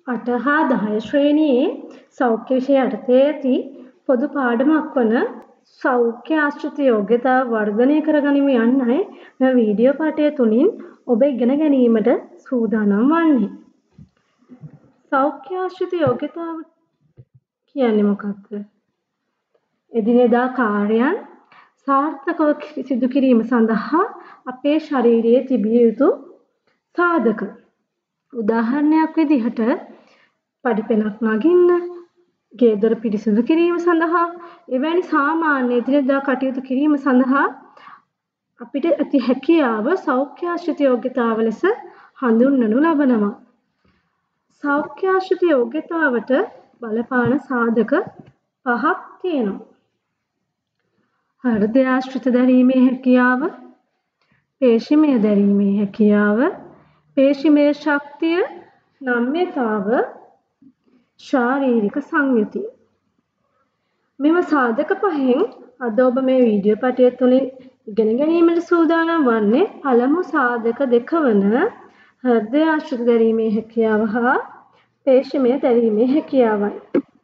8 හා 10 ශ්‍රේණියේ සෞඛ්‍ය විෂය යටතේ ඇති පොදු පාඩමක් වන සෞඛ්‍ය ආශ්‍රිත යෝග්‍යතා වර්ධනය කරගනිමු යන්නයි මෙම වීඩියෝ පාඨය තුලින් ඔබ ඉගෙන ගැනීමට සූදානම් වන්නේ. සෞඛ්‍ය ආශ්‍රිත යෝග්‍යතාව කියන්නේ මොකක්ද? එදිනෙදා කාර්යයන් සාර්ථකව සිදු කිරීම සඳහා අපේ ශරීරයේ තිබිය යුතු සාධක. උදාහරණයක් විදිහට පඩිපෙළක් නගින්න, ගේ දොර පිරිසිදු කිරීම සඳහා එවැනි සාමාන්‍ය එදිනෙදා කටයුතු කිරීම සඳහා අපිට ඇති හැකියාව සෞඛ්‍ය ආශ්‍රිත යෝග්‍යතාව ලෙස හඳුන්වනු ලබනවා. සෞඛ්‍ය ආශ්‍රිත යෝග්‍යතාවට බලපාන සාධක 5ක් තියෙනවා. හෘදය ආශ්‍රිත දැරීමේ හැකියාව, පේශිමය දැරීමේ හැකියාව, පේශිමය ශක්තිය, නම්‍යතාව, ශාරීරික සංයුතිය. මෙම සාධක පහෙන් අද ඔබ මේ වීඩියෝ පාඨය තුළින් ඉගෙන ගැනීමට සූදානම් වන්නේ පළමු සාධක දෙක වන හෘදය ආශ්‍රිත දැරීමේ හැකියාව හා පේශිමය දැරීමේ හැකියාවයි.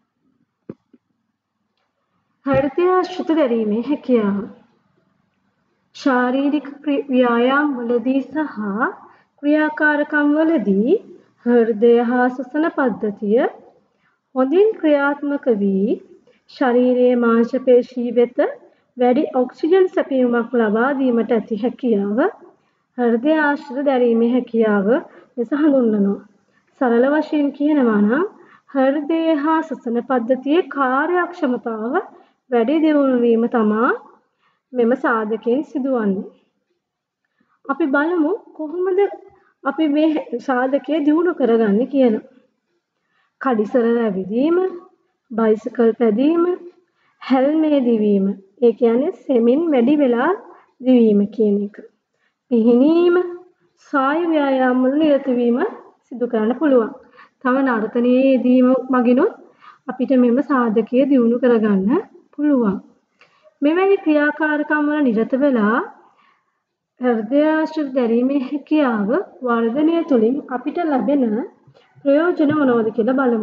හෘදය ආශ්‍රිත දැරීමේ හැකියාව ශාරීරික ව්‍යායාම වලදී සහ ක්‍රියාකාරකම් වලදී හෘදය හා ශ්වසන පද්ධතිය හොඳින් ක්‍රියාත්මක වී ශරීරයේ මාංශ පේශී වෙත වැඩි ඔක්සිජන් සැපයීමක් ලබා දීමට ඇති හැකියාව හෘදය ආශ්‍රිත දැරීමේ හැකියාව ලෙස හඳුන්වනවා. සරල වශයෙන් කියනවා නම් හෘදය හා ශ්වසන පද්ධතියේ කාර්යක්ෂමතාව වැඩි දියුණු වීම තමා මෙම සාධකයෙන් සිදුවන්නේ. අපි බලමු කොහොමද අපි මේ සාධකය දියුණු කරගන්නේ කියලා. කඩිසර ඇවිදීම, බයිසිකල් පැදීම, හැල්මේ දිවීම. ඒ කියන්නේ සෙමින් වැඩි වෙලා දිවීම කියන එක. පිහිනීම, සාය ව්‍යායාම වල නිරත වීම සිදු කරන්න පුළුවන්. තව නර්තනයේ යෙදීම මගිනුත් අපිට මෙම සාධකය දියුණු කරගන්න පුළුවන්. මෙවැනි ක්‍රියාකාරකම් වල නිරත වෙලා හෘදය ආශ්‍රිත දැරීමේ හැකියාව වර්ධනය තුළින් අපිට ලැබෙන ප්‍රයෝජන මොනවද කියලා බලමු.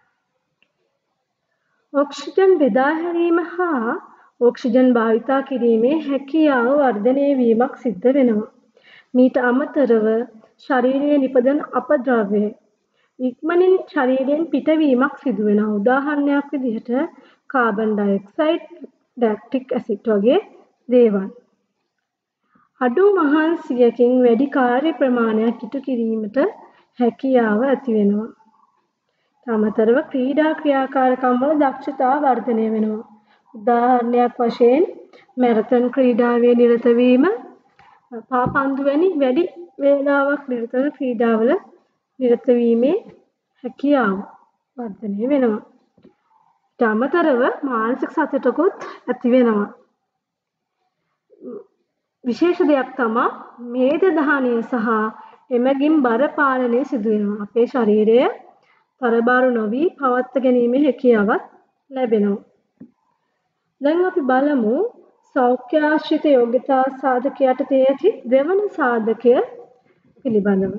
ඔක්සිජන් බෙදා හැරීම හා ඔක්සිජන් භාවිතා කිරීමේ හැකියාව වර්ධනය වීමක් සිද්ධ වෙනවා. මීට අමතරව ශරීරයේ නිපදවන අපද්‍රව්‍ය ඉක්මනින් ශරීරයෙන් පිටවීමක් සිදු වෙනවා. උදාහරණයක් විදිහට කාබන් ඩයොක්සයිඩ්, ලැක්ටික් ඇසිඩ් වගේ දේවල්. අඩු මහන්සියකින් වැඩි කාර්ය ප්‍රමාණයක් ඉටු කිරීමට හැකියාව ඇති වෙනවා. අමතරව ක්‍රීඩා ක්‍රියාකාරකම් වල දක්ෂතාව වර්ධනය වෙනවා. උදාහරණයක් වශයෙන් මැරතන් ක්‍රීඩාවේ නිරත වීම, පාපන්දු වැනි වැඩි වේලාවක් නිරත වන ක්‍රීඩාවල නිරත වීමේ හැකියාව වර්ධනය වෙනවා. ඊට අමතරව මානසික සතුටකුත් ඇති වෙනවා. විශේෂ දෙයක් තමයි මේද දහනය සහ එමගින් බර පාලනය සිදු වෙනවා. අපේ ශරීරය තරබාරු නොවි පවත්වා ගැනීමේ හැකියාවක් ලැබෙනවා. දැන් අපි බලමු සෞඛ්‍ය ආශ්‍රිත යෝග්‍යතා සාධක යටතේ ඇති දෙවන සාධකය පිළිබඳව.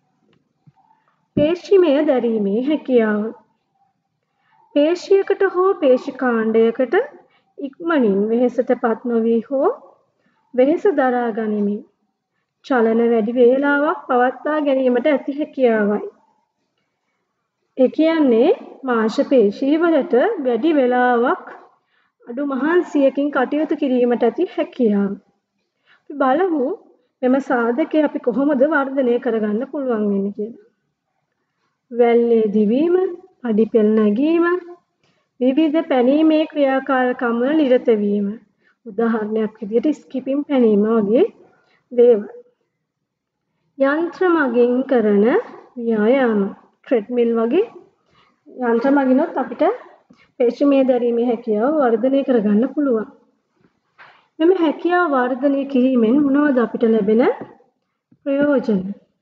පේශිමය දැරීමේ හැකියාව. පේශියකට හෝ පේශි කාණ්ඩයකට ඉක්මනින් වෙහෙසටපත් නොවි හෝ වෙහෙස දරා ගනිමින් චලන වැඩි වේලාවක් පවත්වා ගැනීමට ඇති හැකියාවයි. ඒ කියන්නේ මාංශ පේශී වලට වැඩි වේලාවක් අඩු මහන්සියකින් කටයුතු කිරීමට ඇති හැකියාව. අපි බලමු මෙම සාධකය අපි කොහොමද වර්ධනය කරගන්න පුළුවන් වෙන්නේ කියලා. වැල්ලේ දිවීම, පඩිපෙළ නැගීම, විවිධ පැනීමේ ක්‍රියාකාරකම් වල නිරත වීම. උදාහරණයක් විදිහට ස්කිපින් පැනීම වගේ දේවල්. යන්ත්‍ර මගින් කරන ව්‍යායාම, ට්‍රෙඩ්මිල් වගේ යන්ත්‍ර මගිනොත් අපිට පේශිමය දැරීමේ හැකියාව වර්ධනය කරගන්න පුළුවන්. මෙම හැකියාව වර්ධනය කිරීමෙන් මොනවද අපිට ලැබෙන ප්‍රයෝජන?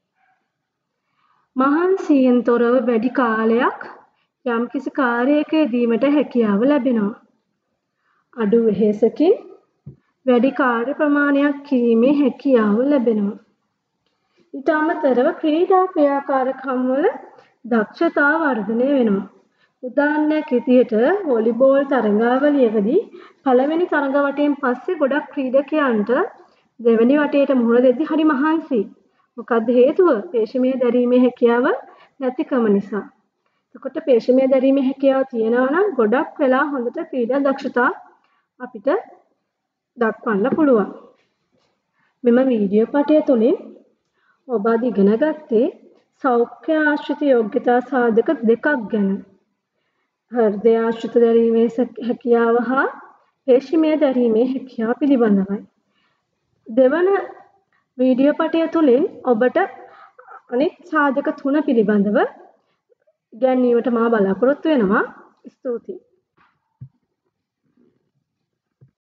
මහන්සියෙන් තොරව වැඩි කාලයක් යම්කිසි කාර්යයක යෙදීමට හැකියාව ලැබෙනවා. අඩු වෙහෙසකින් වැඩි කාර්ය ප්‍රමාණයක් කිරීමේ හැකියාව ලැබෙනවා. ඊට අමතරව ක්‍රීඩා ක්‍රියාකාරකම් වල දක්ෂතා වර්ධනය වෙනවා. උදාහරණයක් විදිහට වොලිබෝල් තරඟාවලියකදී පළවෙනි තරඟ වටයෙන් පස්සේ ගොඩක් ක්‍රීඩකයන්ට දෙවෙනි වටේට මුහුණ දෙද්දී හරි මහන්සියි. මොකද්ද හේතුව? පේශිමය දැරීමේ හැකියාව නැතිකම නිසා. එතකොට පේශිමය දැරීමේ හැකියාව තියෙනවා නම් ගොඩක් වෙලා හොඳට ක්‍රීඩා දක්ෂතා අපිට දක්වන්න පුළුවන්. මෙම වීඩියෝ පටය තුළින් ඔබ අද ඉගෙන ගත්තේ සෞඛ්‍ය ආශ්‍රිත යෝග්‍යතා සාධක දෙකක් ගැන. හෘදය ආශ්‍රිත දැරීමේ හැකියාව හා පේශිමය දැරීමේ හැකියාව පිළිබඳවයි. දෙවන වීඩියෝ පටය තුළින් ඔබට අනෙක් සාධක 3 පිළිබඳව ඉගැන්වීමට මා බලාපොරොත්තු වෙනවා. ස්තුතියි.